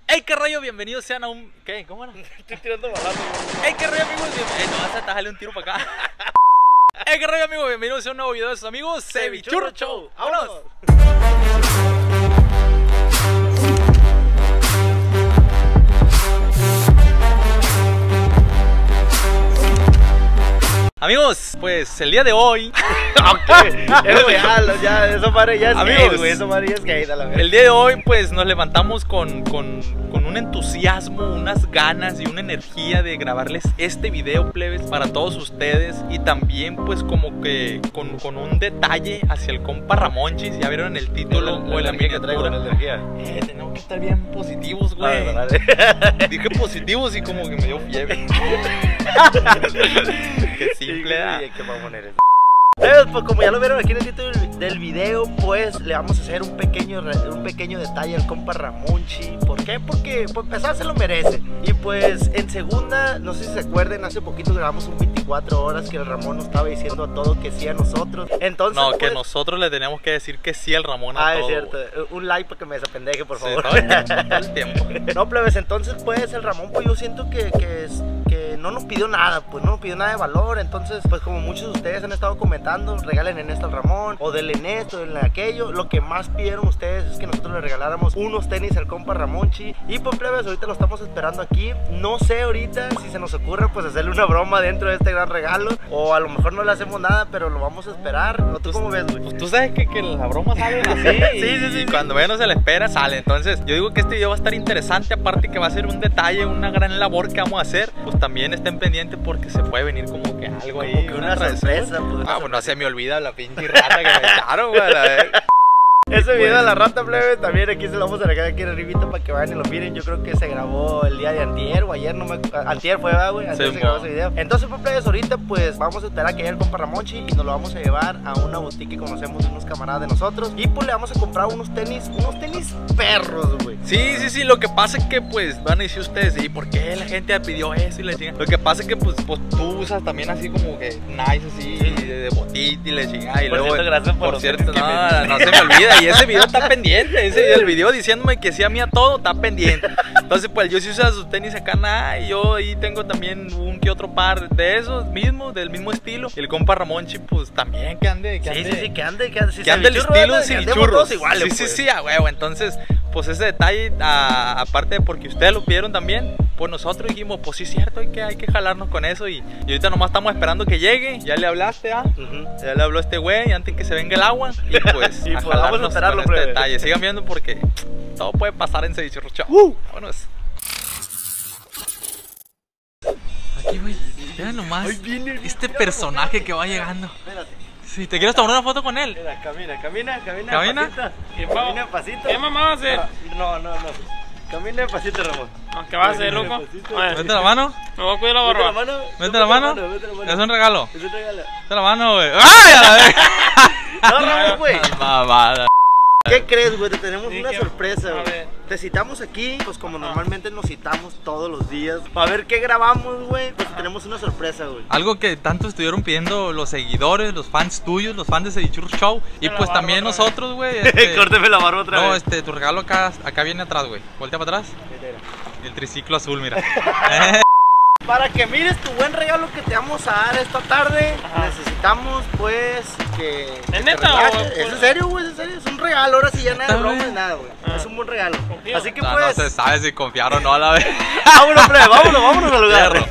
Hey, qué rollo, bienvenidos sean a un... ¿Qué? ¿Cómo era? Estoy tirando balazo. Hey, qué rollo, amigos, no vas a atajarle un tiro para acá. Hey, qué rollo, amigos, bienvenidos a un nuevo video de sus amigos Cevichurro Show. ¡Vámonos! Amigos, pues el día de hoy Es real, ya, eso madre ya es amigos, gay, güey, eso madre ya es gay, la verdad. el día de hoy pues nos levantamos con un entusiasmo, unas ganas y una energía de grabarles este video, plebes, para todos ustedes. Y también pues como que con un detalle hacia el compa Ramonchis. Ya vieron el título o la que traigo la energía. Tenemos que estar bien positivos, güey. Dije positivos y como que me dio fiebre. Qué simple, qué mamón eres. Pues como ya lo vieron aquí en el título del video, pues le vamos a hacer un pequeño detalle al compa Ramonchi. ¿Por qué? Porque pues empezar se lo merece. Y pues en segunda, no sé si se acuerden, hace poquito grabamos un 24 horas que el Ramón nos estaba diciendo a todo que sí a nosotros. Entonces no, pues, que nosotros le teníamos que decir que sí al Ramón a todo. Es cierto, un like para que me desapendeje, por favor. Sí, todo el tiempo. No, plebes, entonces pues el Ramón, pues yo siento que no nos pidió nada, pues no nos pidió nada de valor. Entonces pues como muchos de ustedes han estado comentando, regalen en esto al Ramón, o denle en esto, denle en aquello. Lo que más pidieron ustedes es que nosotros le regaláramos unos tenis al compa Ramonchi. Y pues plebes, ahorita lo estamos esperando aquí. No sé ahorita si se nos ocurre pues hacerle una broma dentro de este gran regalo, o a lo mejor no le hacemos nada, pero lo vamos a esperar. ¿O tú cómo ves, güey? Pues tú sabes que la broma sale así. Sí. Y cuando menos se le espera, sale. Entonces yo digo que este video va a estar interesante. Aparte que va a ser un detalle, una gran labor que vamos a hacer. Pues también estén pendientes porque se puede venir como que algo ahí, como que una sorpresa, pues, pues no se me olvida la pinche rata que me echaron, güey, la vez. Ese video de la rata, plebe, también aquí se lo vamos a regalar aquí arribita para que vayan y lo miren. Yo creo que se grabó el día de antier o ayer, no me... Antier fue, güey, antier se grabó ese video. Entonces, pues, plebes, ahorita pues vamos a esperar a que llegue el compa Ramonchi y nos lo vamos a llevar a una boutique que conocemos de unos camaradas de nosotros. Y pues le vamos a comprar unos tenis perros, güey. Sí, lo que pasa es que pues van a decir ustedes, ¿y por qué la gente pidió eso y le chingan? Lo que pasa es que pues tú usas también así como que nice así, de botita y le chingan. Y por luego, cierto, gracias por cierto, no se me olvida. Y ese video está pendiente, el video diciéndome que sí a mí a todo está pendiente. Entonces pues yo sí uso sus tenis acá, nada. Y yo ahí tengo también un que otro par de esos mismos, del mismo estilo. Y el compa Ramonchi pues también que ande el estilo Cevichurros. Sí, a huevo. Entonces pues ese detalle, aparte de porque ustedes lo pidieron también, pues nosotros dijimos, pues sí es cierto, hay que jalarnos con eso. Y ahorita nomás estamos esperando que llegue. Ya le hablaste, ya le habló este güey antes que se venga el agua. Y pues y pues vamos a esperarlo con este detalle. Sigan viendo porque todo puede pasar en Cevichurro Show. Vámonos. Aquí, güey, vean nomás este personaje que va llegando. Espérate. Si te quieres tomar una foto con él. Mira, camina. ¿Camina? Camina pasito. ¿Qué mamá va a hacer? No. Camina pasito, Ramón. ¿Qué vas a hacer, loco? Mete la mano. Me voy a cuidar la barba. Mete la mano. Es un regalo. Es un regalo. Mete la mano, güey. ¡Ay, a la vez! No, Ramón, güey. Mamada. ¿Qué crees, güey? Te tenemos Sí, una sorpresa, a güey. ver. Te citamos aquí, pues como normalmente nos citamos todos los días. Para ver qué grabamos, güey. Pues tenemos una sorpresa, güey. Algo que tanto estuvieron pidiendo los seguidores, los fans tuyos, los fans de Cevichurro Show. Y pues también nosotros, güey. Córteme la barba otra vez. No, tu regalo acá viene atrás, güey. Voltea para atrás. El triciclo azul, mira. Para que mires tu buen regalo que te vamos a dar esta tarde, necesitamos pues que... ¿Es neta o...? ¿Es en serio, güey? ¿Es en serio? Es un regalo, ahora sí ya nada de broma ni nada, güey. Es un buen regalo. Confío. Así que No, pues... no se sabe si confiar o no a la vez. Vámonos, plebe, vámonos al lugar.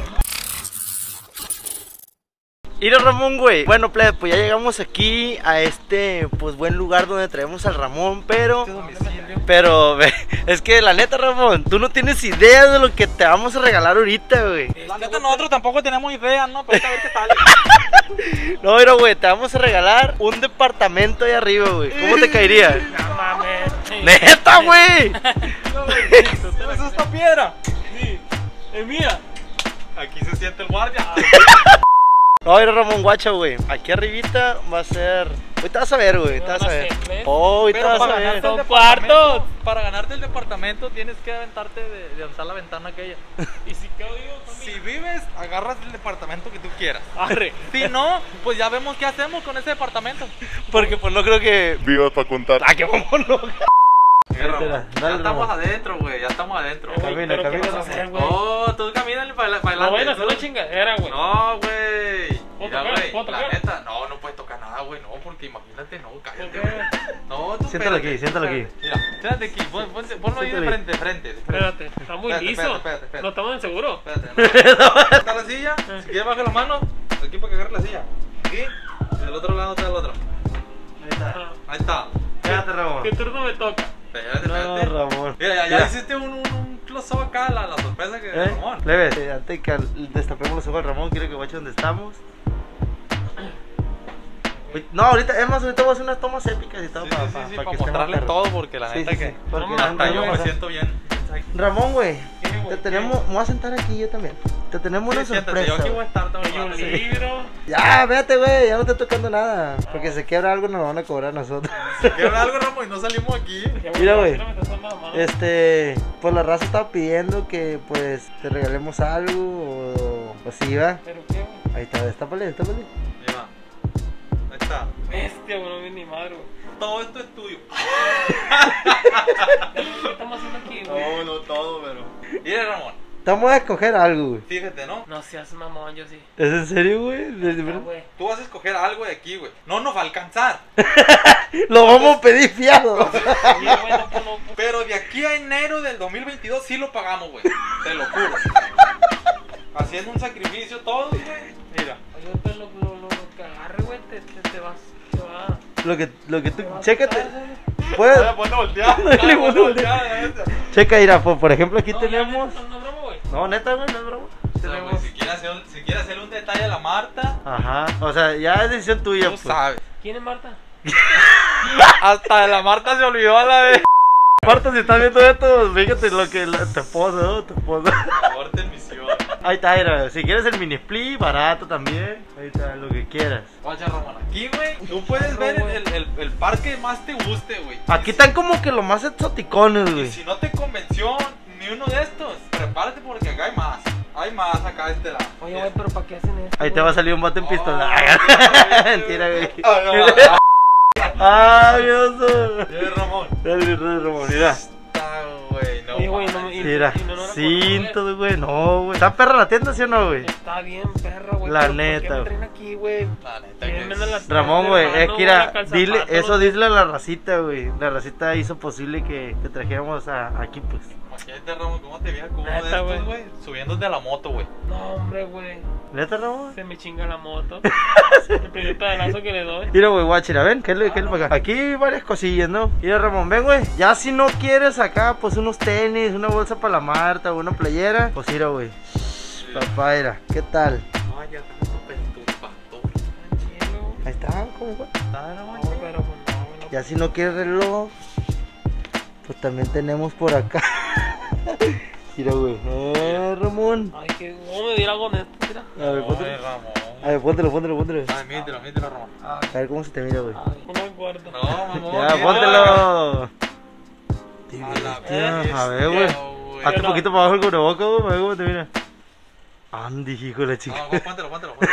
Mira, Ramón, güey. Bueno, plebe, pues ya llegamos aquí a este pues buen lugar donde traemos al Ramón, pero es que la neta, Ramón, tú no tienes idea de lo que te vamos a regalar ahorita, güey. La neta nosotros tampoco tenemos idea, ¿no? Pero a ver qué sale. No, pero güey, te vamos a regalar un departamento ahí arriba, güey. ¿Cómo te caería? No mames. ¡Neta, güey! ¿Tienes esta piedra? Sí, es mía. Aquí se siente el guardia. No, mira, Ramón, guacha, güey. Aquí arribita va a ser... Ahorita vas a ver, güey. Ahorita vas a ver. Oh, ahorita vas a ver. Son cuartos. Para ganarte el departamento tienes que aventarte de alzar la ventana aquella. Y si quedo yo Si vives, agarras el departamento que tú quieras. Arre. Si no, pues ya vemos qué hacemos con ese departamento. Porque pues no creo que... Vivas para contar. ¡Ah, qué vámonos! Ramón. Ya Dale, estamos Ramón. adentro, güey. Ya estamos adentro. Güey, Camina, pero ¿qué camina, vas a hacer, Ramón. güey? Oh, tú camínale para No adelante. vayan a hacer una chingadera, güey. No, güey. Mira, tocar? güey. ¿Puedo La tocar? neta, no puedes tocar nada, güey. No, porque imagínate, no, cállate, ¿Por güey. qué? No, tú Siéntalo espérate. aquí, siéntalo aquí. Mira, siéntate aquí. Ponlo ahí de Siéntalo ahí. frente, de frente. Espérate, está muy Espérate, liso. espérate. No estamos en seguro. Espérate. ¿Está la silla? Si quieres, baja la mano. Aquí para que agarre la silla. Aquí. Y del otro lado está el otro. Ahí está. Ajá. Ahí está. Quédate, Ramón. ¿Qué turno me toca? Espérate, No, espérate. Ramón. Mira, ya Mira. hiciste un close-up acá, la sorpresa que Ramón. Leves, antes que destapemos los ojos al Ramón, quiero que guache donde estamos. No, ahorita voy a hacer unas tomas épicas y todo Sí, para sí, sí, que para estemos mostrarle perros. todo, porque la Sí, neta sí, que sí, porque hasta yo me vamos a- siento bien. Ramón, güey, ¿Qué, güey? te tenemos, me voy a sentar aquí yo también. Te tenemos una Sí, siéntate, sorpresa. yo aquí voy a güey. estar todo el Hay un rato. libro. Ya, vete, güey, ya no estoy tocando nada. Porque se quiebra algo, nos lo van a cobrar a nosotros. Quiero algo, Ramón, y no salimos aquí. Ya, Mira, güey. mira, me estás dando la mano. Pues la raza estaba pidiendo que, pues, te regalemos algo o así, va. ¿Pero qué, güey? Ahí está, destápale. Mira, ahí está. Bestia, güey, no vi ni madre, güey. Todo esto es tuyo. ¿Qué estamos haciendo aquí, güey? no todo, pero. Mira, Ramón, Estamos a escoger algo, güey. fíjate, ¿no? No seas mamón, yo sí. ¿Es en serio, güey? Ah, güey. Tú vas a escoger algo de aquí, güey. No nos va a alcanzar. Lo vamos a pedir fiado. Oye, güey, no. Pero de aquí a enero del 2022 sí lo pagamos, güey. Te lo juro. Haciendo un sacrificio todo, güey. Mira. Oye, pero lo que agarre, güey, te vas. Te va. Lo que tú, te va a chécate. quitar, ¿sabes? Puedes, Ponte volteado. Dale, ponte volteado. checa, mira, por ejemplo, aquí No, tenemos. ya, no, broma, güey. No, neta, güey, no es broma. Tenemos. Si quieres hacerle un detalle a la Marta, Ajá, o sea, ya es decisión tuya, tú pues. sabes. ¿Quién es Marta? Hasta de la Marta se olvidó a la vez. Marta, si estás viendo esto, fíjate lo que tu esposa, ¿no? Tu esposa. Aborte en misión. Ahí está, mira, si quieres el mini split, barato también. Ahí está, lo que quieras. Guacha, Ramón, aquí, güey, tú puedes ver el par que más te guste, güey. Aquí están como que los más exoticones, Y güey. si no te convenció ni uno de estos, prepárate porque acá hay más. Hay más acá de este lado. Oye, güey, pero ¿para qué hacen esto? Ahí te va a salir un bote en pistola. Oh, Mentira, güey. Ah, no, Ay, Dios. Mira, Ramón. Dale, Ramón, mira. Está, güey, no. Oye, güey, no me- manches. Mira, Y no la cintos, güey. No, güey. ¿Está perra la tienda, sí o no, güey? Está bien, perro, güey. La pero neta, ¿por qué me güey. traen aquí, güey? La neta Bien, que me andan es- las- Ramón, güey, es hermano, que mira, güey, dile, calzapatos, eso no sé. dile a la racita, güey. La racita hizo posible que te trajéramos aquí, pues. Imagínate, Ramón, cómo te veía como uno de Neta, estos, güey. güey, subiéndote a la moto, güey. No, hombre, güey. ¿Neta, Ramón? Se me chinga la moto. El primer pedalazo que le doy. Mira, güey, guachira, ven, ¿qué le para acá? Aquí hay varias cosillas, ¿no? Mira, Ramón, ven, güey. Ya si no quieres acá, pues unos tenis, una bolsa para la Marta, una playera. Pues mira, güey. Papá, mira, ¿qué tal? Vaya, tanto perturbato. Tranquilo. Ahí está, ¿cómo va? No, pero pues no, güey. Ya si no quieres reloj, pues también tenemos por acá. Mira, güey. Ramón. Ay, que ¿cómo me diera algo con esto? Mira. A ver, Ay, póntelo. Ramón. A ver, póntelo. Ay, mítelo, Ramón. Ay, A ver cómo se te mira, güey. ay, no me acuerdo. No, mamón. Ya, mira. póntelo. A la Ya, a ver, güey. bestia, Hazte un no. poquito para abajo el cubreboca, güey, para ver cómo te mira. Andy, hijo de la chica. No, póntelo.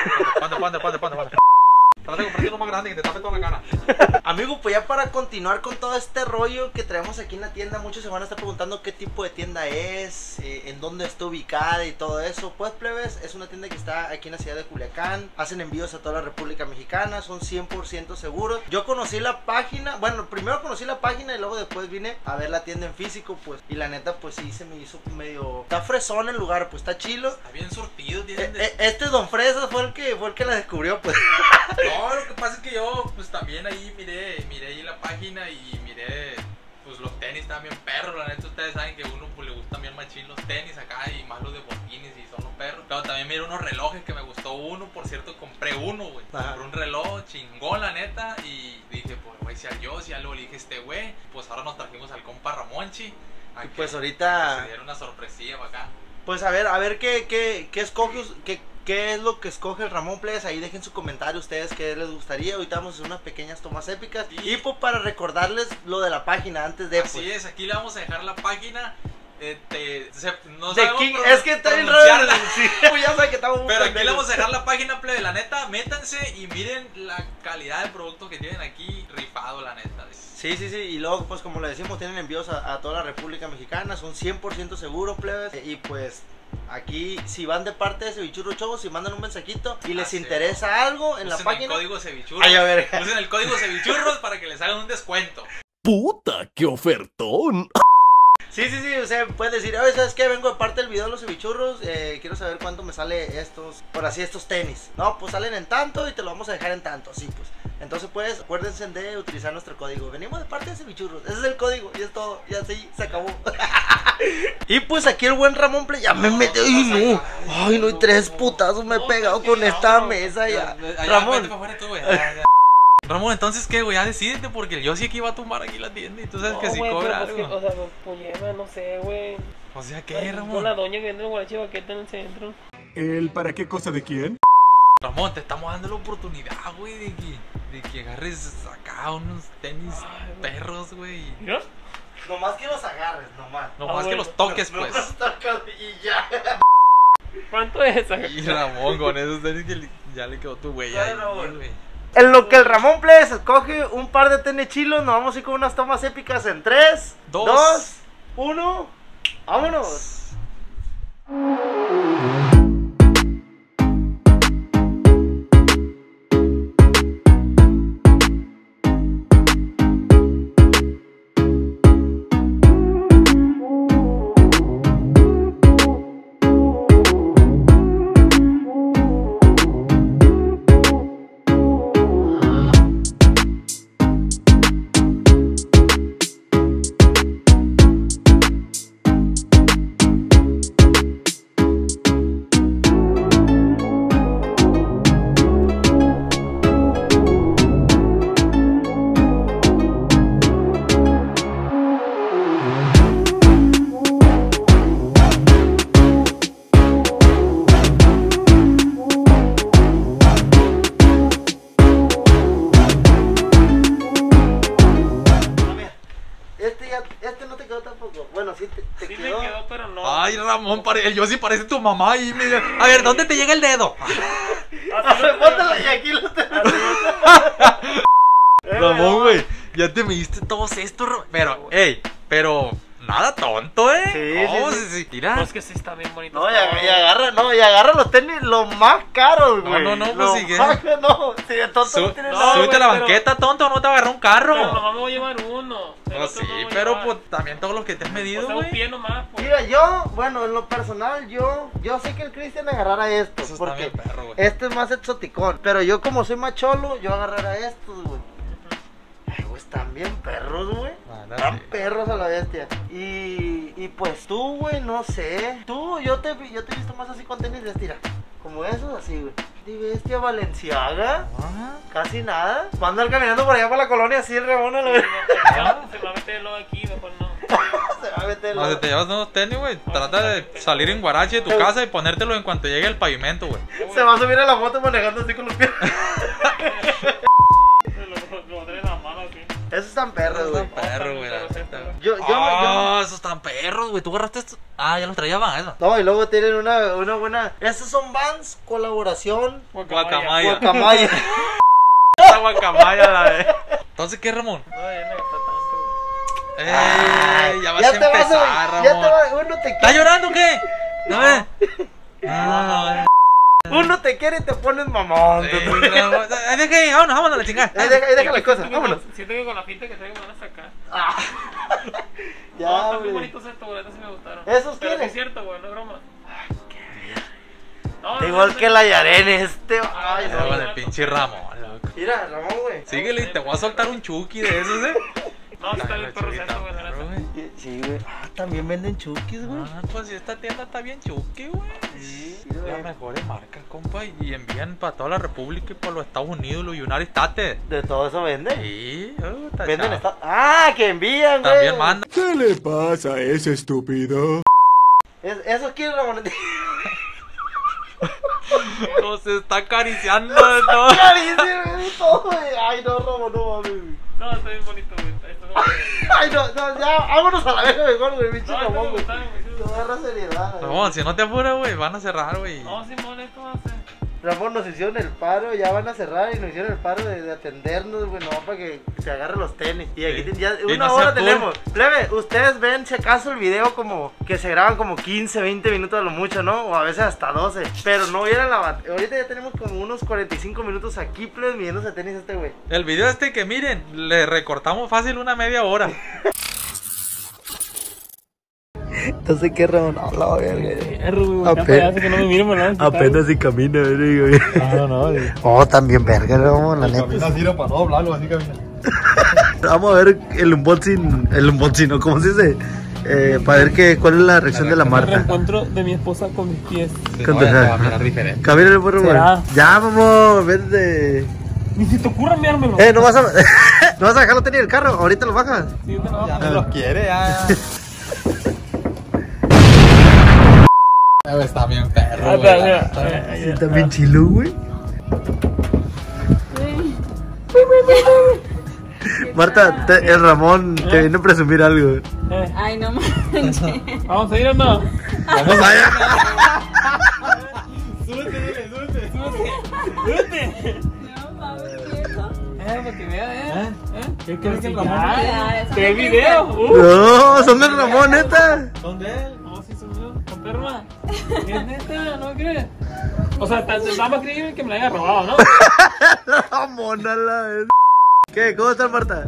Ponte. Trata de comprarte uno más grande que te tape toda la cara. Amigo, pues ya para continuar con todo este rollo que traemos aquí en la tienda, muchos se van a estar preguntando qué tipo de tienda es, en dónde está ubicada y todo eso. Pues, plebes, es una tienda que está aquí en la ciudad de Culiacán. Hacen envíos a toda la República Mexicana, son 100% seguros. Yo conocí la página, bueno, primero conocí la página y luego después vine a ver la tienda en físico, pues. Y la neta, pues sí, se me hizo medio... Está fresón el lugar, pues está chilo. Está bien surtido, tienen Este Don Fresas fue el que la descubrió, pues. No, lo que pasa es que yo, pues también ahí miré ahí la página y miré, pues los tenis también perros, la neta ustedes saben que a uno pues le gustan bien machín los tenis acá y más los de botinis y son los perros. Pero también miré unos relojes que me gustó uno, por cierto compré uno, güey. Ajá. Compré un reloj chingón, la neta, y dije, pues güey, si ya luego le dije a este güey, pues ahora nos trajimos al compa Ramonchi. Y pues ahorita... Se dieron una sorpresilla para acá. Pues a ver qué escoge, qué es lo que escoge el Ramón Playas. Ahí dejen su comentario ustedes qué les gustaría. Ahorita vamos a hacer unas pequeñas tomas épicas. Sí. Y pues para recordarles lo de la página antes de... Así es, aquí le vamos a dejar la página. No de sabemos King, es que está bien raro. pronunciarla. Sí, pues ya saben que estamos muy Pero aquí le pendejos. vamos a dejar la página, plebe. La neta, métanse y miren la calidad de producto que tienen aquí rifado, la neta. Sí, y luego pues como le decimos, tienen envíos a toda la República Mexicana, son 100% seguros, plebes. Y pues aquí, si van de parte de Cevichurro Show, si mandan un mensajito y les interesa algo en la página, el código Cevichurros. Ay, a ver. Usen el código Cevichurros para que les hagan un descuento. ¡Puta, qué ofertón! Sí, o sea, puedes decir, oye, ¿sabes qué? Vengo de parte del video de los cevichurros, quiero saber cuánto me sale estos, por así, estos tenis. No, pues salen en tanto y te lo vamos a dejar en tanto, así pues. Entonces, pues, acuérdense de utilizar nuestro código. Venimos de parte de cevichurros, ese es el código y es todo, y así se acabó. Y pues aquí el buen Ramón ya me metió, ay no, y 3 putazos me he pegado con esta mesa ya. Ramón. Ramón, entonces, ¿qué, güey? Ya decídete, porque yo sí que iba a tumbar aquí la tienda y tú sabes que sí güey, cobra pues algo. o sea, pues lleva, no sé, güey. O sea, ¿qué, Ramón? Con la doña que vende el guarache baqueta en el centro. ¿El para qué cosa de quién? Ramón, te estamos dando la oportunidad, güey, de que agarres acá unos tenis perros, güey. ¿Ya? Nomás que los agarres, nomás. Nomás que los toques, pues. Nomás tócalos y ya. ¿Cuánto es? Y Ramón, con esos tenis que ya le quedó tu huella ahí, güey. En lo que el Ramón Plebes escoge un par de tenis chilos, nos vamos a ir con unas tomas épicas en 3, 2, 1, ¡vámonos! Este no te quedó tampoco. Bueno, sí te Sí quedó. me quedó, pero no. Ay, Ramón, yo sí parece tu mamá y me dice, a ver, ¿dónde te llega el dedo? Póntelo y aquí lo tengo. Ramón, güey, ya te midiste todos estos, pero, pero nada tonto, Sí. Tira. No, es que sí está bien bonito. No, y agarra los tenis los más caros, güey. No, pues Los sigue. más caros, no, si de tonto no tienes nada. Súbete a la güey, banqueta, tonto, no te agarró un carro. Pero nomás me voy a llevar uno. El Pues otro sí, no me voy a pero llevar. pues también todos los que te has medido, O sea, un güey. pie nomás, pues. Mira, yo, bueno, en lo personal, yo sé que el Cristian agarrara estos, Eso está porque bien perro, güey. este es más exoticón. Pero yo, como soy más cholo, yo agarrara estos, güey. Ay, güey, están bien perros, güey. Están perros a la bestia. Y pues tú, güey, no sé. Yo te he visto más así con tenis de estira. Como esos, así, güey. De bestia Valenciaga. Casi nada. Va a andar caminando por allá por la colonia así el Ramón a la vez. Se va a meter luego aquí, mejor no. Se va a meter. No, si te llevas unos tenis, güey, trata de salir en guarache de tu casa y ponértelo en cuanto llegue al pavimento, güey. Se va a subir a la moto manejando así con los pies. Lo trae en la mano así. Esos están perros, güey. Perro, güey. Yo Esos están perros, güey. ¿Tú agarraste estos? Ah, ya los traía Van, eso. No, y luego tienen una buena. Estos son Vans, colaboración. Guacamaya. Guacamaya. Esta guacamaya, la de. Entonces, ¿qué, Ramón? No, ya no gastó tanto, güey. Ya vas a empezar, Ramón. Ya te va, uno te ¿Estás quiere. llorando o qué? No ve. No, Uno te quiere y te pones mamón. Deja ahí, vámonos a la chingada. Ahí deja las cosas, vámonos. Siento que con la pinta que traigo me van a sacar. Ya, No, están muy güey. bonitos estos, güey. Estos sí me gustaron. ¿Esos Pero sí quieres? es cierto, güey, no es broma. No, Igual que la Yaren, este. Ay, No, no. el pinche Ramón, loco. Mira, Ramón, güey. Síguele y te voy a soltar un chuki de esos, No, está bien perro esto, güey, la neta. Sí, güey. También venden chukis, güey. Pues esta tienda está bien chuki, güey. Sí, Las mejores marcas, compa, y envían para toda la República y para los Estados Unidos, los United States. De todo eso venden. Sí, Venden esta. Que envían, güey. También mandan. ¿Qué le pasa a ese estúpido? Eso quiere Ramón. Nos está acariciando de todo. Carísimo, todo, güey. Ay, no, Ramón, no mames. No, está bien bonito, güey. Esto no me Ay, no, ya, vámonos a la vez mejor, güey, pinche No, esto me Ramón, güey. gustaron, güey. Sí me Te gustaron. agarra seriedad, güey. No, si no te apuras, güey, van a cerrar, güey. No, Simón, esto va a ser. Ramón, nos hicieron el paro, ya van a cerrar y nos hicieron el paro de atendernos, güey, no, para que se agarren los tenis. Y aquí ya Y una no hora sea tenemos. Plebe, ustedes ven si acaso el video como que se graban como 15, 20 minutos a lo mucho, ¿no? O a veces hasta 12. Pero no vieran la batería. Ahorita ya tenemos como unos 45 minutos aquí, plebe, midiéndose tenis a este güey. El video que miren, le recortamos fácil una media hora. Entonces, ¿qué Ramón? No, la verga. Apenas si camina, güey. No. Oh, también verga, Ramón, la neta. Camina así, para no hablarlo, así camina. Vamos a ver el unboxing, ¿no? ¿Cómo se dice? Para ver cuál es la reacción de la El Marta. reencuentro de mi esposa con mis pies. Va a mirar diferente. Camina por ¿Será? Ya, vamos, verde. Ni si te ocurra enviármelo. No vas a, no vas a dejarlo tener el carro, ahorita lo bajas. Sí, te lo Ya bajo. no los quiere, ya. Está bien perro, Ah, güey. mira, Sí, también chilo, güey. Marta, el Ramón te viene a presumir algo. Ay, no manches. Vamos a ir o no. Vamos allá. Súbete. No mames, ¿qué es eso? Para que vea, ¿Qué crees que el Ramón Ramón ¿Qué video? No, son del Ramón, neta. ¿Son de él? No, sí, son yo. Confirma. Es neta, ¿no crees? O sea, está más creíble que me la haya robado, ¿no? Ramón, a la vez. ¿Qué? ¿Cómo estás, Marta?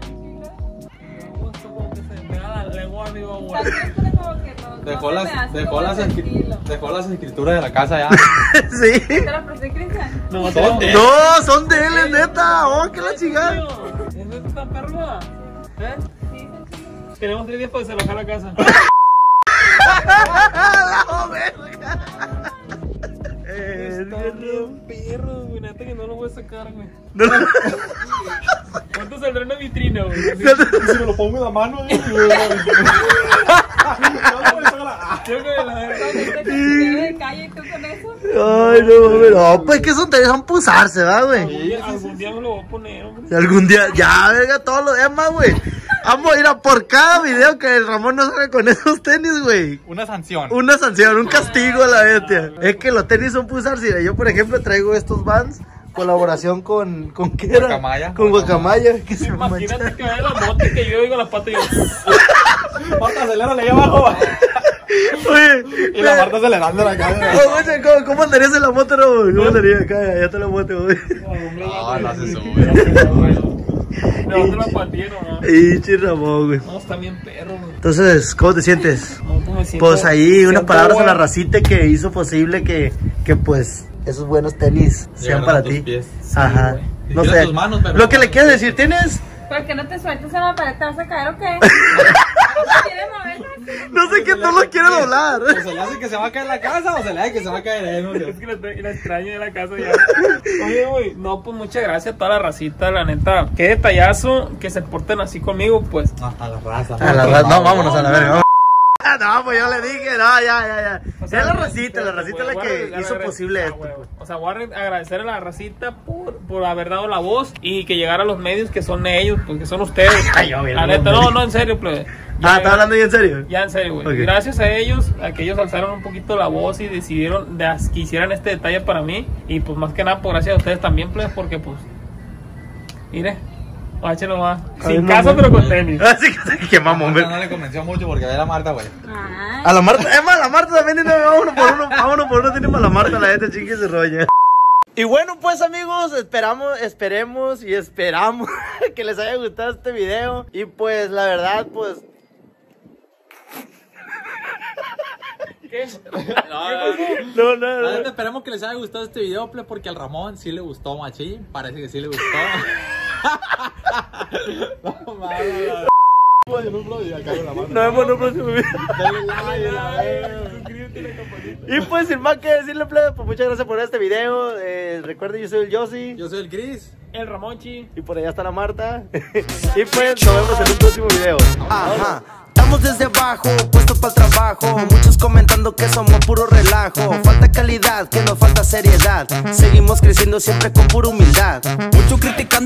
Como que se me pega la lengua, amigo, güey. Siempre como que no Dejó se me hace como las tranquilo. escrituras de la casa ya. Sí. ¿Te la presté, Cristian? No, ¿Son de él? No, son de él, es neta. Oh, qué la chingada. ¿Es neta, perro? ¿Eh? Sí, Tenemos 3 días para desalojar la casa. La verga. Está bien perro, güey. Neta que no lo voy a sacar, güey. No, no. ¿Cuánto saldrá en la vitrina, güey? Si me lo pongo en la mano, Yo que la verdad. ¿Te de calle y tú con eso? Ay, no mames. No, pues que son te dejan pusarse, ¿verdad, güey? Algún día me lo voy a poner, hombre. Algún día, ya, verga, todos los demás, güey. Vamos a ir a por cada video que el Ramón no salga con esos tenis, güey. Una sanción. Una sanción, un castigo a la bestia. Es que los tenis son pusarse. Mira, yo, por ejemplo, traigo estos Vans. Colaboración con ¿qué era? Guacamaya. Con Guacamaya. Que se me Imagínate mancha. que vaya la moto y que yo digo la pata y yo. Marta, acelérale ahí abajo. Oye, Y la Marta acelerando la cara. ¿Cómo andarías en la moto, no, güey? ¿Cómo andarías acá? Ya está la moto, güey. No, no se sube. No, te la patía nomás. Y Ramón, güey. No, está bien perro, güey. Entonces, ¿cómo te sientes? No, pues me siento- Pues ahí unas siento, palabras a la güey. racita que hizo posible que pues esos buenos tenis sean Llegaron para a tus ti. pies. Ajá. Sí, No tira sé. tus manos, pero- Lo que le quieres decir, ¿tienes? ¿Por qué no te sueltas en la pared? ¿Te vas a caer o qué? ¿Quieres moverte? No sé qué tú lo quieres doblar. ¿O se le hace que se va a caer la casa o se le hace que se va a caer él? Es que la extraño de la casa ya. Oye, güey, no, pues muchas gracias a toda la racita, la neta. Qué detallazo que se porten así conmigo, pues. A la raza. No, vámonos a la verga. Vamos. No, pues yo le dije, no, ya. O sea, Es la racita la voy que a hizo posible esto. güey. O sea, voy a agradecer a la racita por haber dado la voz y que llegara a los medios que son ellos, pues que son ustedes. Ay, yo, mira, La neta, los medios. no, en serio, pues. ¿Estás hablando ya en serio? Ya en serio, güey. Ok. Gracias a ellos alzaron un poquito la voz y decidieron que hicieran este detalle para mí. Y pues más que nada, por gracias a ustedes también, pues, porque pues. Mire, échalo más. Ay, Sin no, casa, no. pero con tenis. Así que mamón, No le convenció mucho porque ve a la Marta, güey. Ay, a la Marta, es más, la Marta también tiene, vámonos por uno, tenemos a la Marta, la gente chingue se rolla. Y bueno, pues amigos, esperemos que les haya gustado este video. Y pues la verdad, pues ¿Qué? no. Esperemos que les haya gustado este video, ple, porque al Ramón sí le gustó machín. Parece que sí le gustó. No mames. Nos vemos en un próximo video. Y pues sin más que decirle, plebe, pues muchas gracias por este video. Recuerden, yo soy el Yossi. Yo soy el Gris. El Ramonchi. Y por allá está la Marta. Y pues nos vemos en un próximo video. Ajá. Estamos desde abajo, puestos para el trabajo. Muchos comentando que somos puro relajo. Falta calidad, que nos falta seriedad. Seguimos creciendo siempre con pura humildad. Muchos criticando.